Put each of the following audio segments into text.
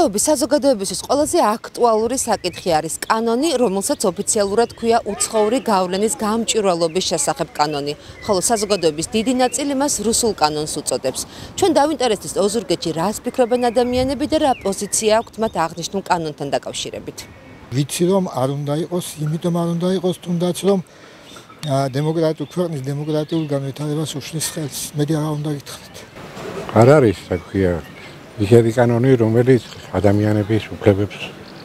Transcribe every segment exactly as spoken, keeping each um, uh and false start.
მოსახლეობის საზოგადოებისთვის ყველაზე აქტუალური საკითხი არის კანონი, რომელსაც ოფიციალურად ქვია უცხოური გავლენის გამჭვირვალობის შესახებ კანონი, ხოლო საზოგადოების დიდი ნაწილი მას რუსულ კანონს უწოდებს. Ჩვენ დავინტერესდით ოზურგეთში რას ფიქრობენ ადამიანები და რა პოზიცია აქვთ მათ აღნიშნულ კანონთან დაკავშირებით. Ვიცი რომ არ უნდა იყოს, იმიტომ არ უნდა იყოს, თუნდაც რომ დემოკრატიულ ქვეყნის დემოკრატიულ განვითარებას უშლის ხელს. მე რა უნდა გითხრათ? არ არის, რა ქვია, ისეთი კანონი, რომელიც ადამიანების უფლებებს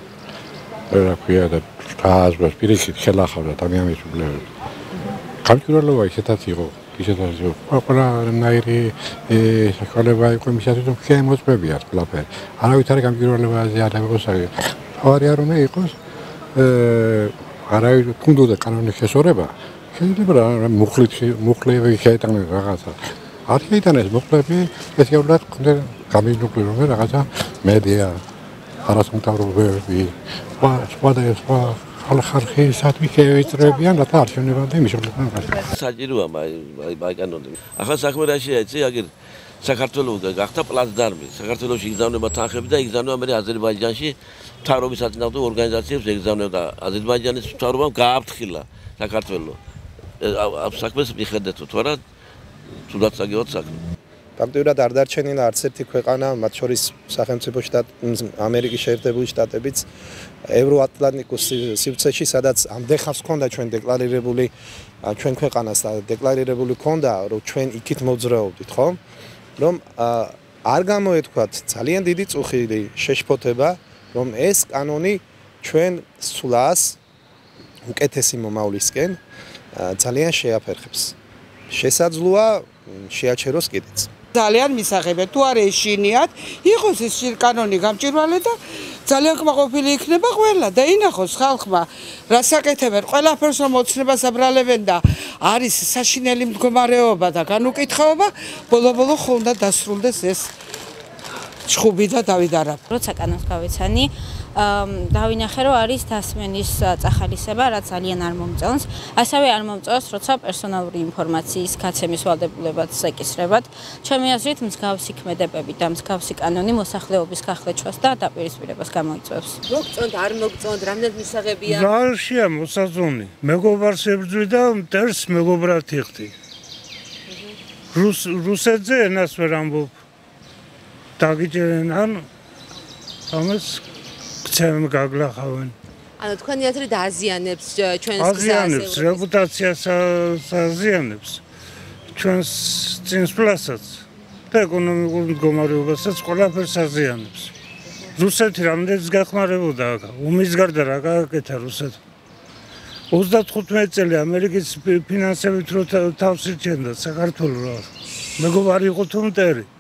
რა ქვია და გააზრდოს პირიქით ხელახავდა ადამიანების უფლებებს. გამჭვირვალობა ისეთაც იყო, ისეთაც იყო. ყველანაირი საშუალება იყო იმისათვის, რომ შეემოწმებიათ ყველაფერი. არავით არ გამჭვირვალობაზე არ იყოს ავარია რომ იყოს არავის თუნდაც კანონის შესწორება შეიძლება რა მუხლით მუხლები შეიტანენ რაღაცა არ შეიტანეს მუხლები ეს გეუბნათ გამიზნული რომ რაღაცა მედია არასამთავრობოები სხვა და სხვა ხალხი შეეწრებიან რათა არჩევნებამდე მიშოლებდნენ საჭიროა აი კანონი ახლა საქმე რა შეიძლება აგერ საქართველოს გახდა პლაცდარმი საქართველოში იგზავნება თანხები და იგზავნება მე აზერბაიჯანში მთავრობის აწინააღმდეგო ორგანიზაციებს ეგზავნებდა აზერბაიჯანის მთავრობამ გააფრთხილა საქართველოს ამ საქმეს მიხედეთ თუ არა თუდად საგევად საქმე ფაქტობრივად არ დარჩენილა არც ერთი ქვეყანა მათ შორის სახელმწიფო შტატ ამერიკის შეერთებული შტატებიც ევროატლანტიკურ სივრცეში სადაც ამდენ ხანს ჰქონდა ჩვენ დეკლარირებული ჩვენ ქვეყანას დეკლარირებული ჰქონდა რომ ჩვენ იქით მოძრაობდით ხო რომ არ გამოეთქვათ ძალიან დიდი წუხილი შეშფოთება რომ ეს კანონი ჩვენ სულას უკეთესი მომავლისკენ ძალიან შეაფერხებს. შესაძლოა შეაჩეროს კიდეც. ძალიან მისაღებია თუ არ ეშინიათ, იყოს ეს კანონი გამჭვირვალე და ძალიან კმაყოფილი იქნება ყველა და ინახოს ხალხმა რას აკეთებენ, ყველაფერს რომ ოცნებას აბრალებენ და არის საშინელი მდგომარეობა და განუკითხაობა, ბოლო-ბოლო ხო უნდა დასრულდეს ეს ჩხუბი და დავიდარა. როცა კანონს გავეცანი, დავინახე რომ არის დასმენის წახალისება, რაც ძალიან არ მომწონს. ასევე არ მომწონს, როცა პერსონალური ინფორმაციის გაცემის ვალდებულებაც ეკისრებათ. ჩემი აზრით, მსგავსი ქმედებები და მსგავსი კანონი მოსახლეობის გახლეჩვას და დაპირისპირებას გამოიწვევს. მოგწონთ, არ მოგწონთ, რამდენად მისაღებია? ზალშია მოსაზონი. მეგობარს ებრძვი და მტერს მეგობრად იხდი. რუს რუსეთზე ენას ვერ ამბობ. დაგიჭერენ ან ამას გცემ გაგლახავენ. ანუ თქვენი აზრით აზიანებს ჩვენს აზიანებს რეპუტაციას აზიანებს ჩვენს წინსვლასაც და ეკონომიკურ მდგომარეობასაც ყველაფერს აზიანებს. რუსეთი რამდენიც გახმარებოდა ომის გარდა რა გააკეთა რუსეთმა. ოცდათხუთმეტი წელი ამერიკის ფინანსებით რო თავს იჩენდა საქართველოს მეგობარი იყო თუ მტერი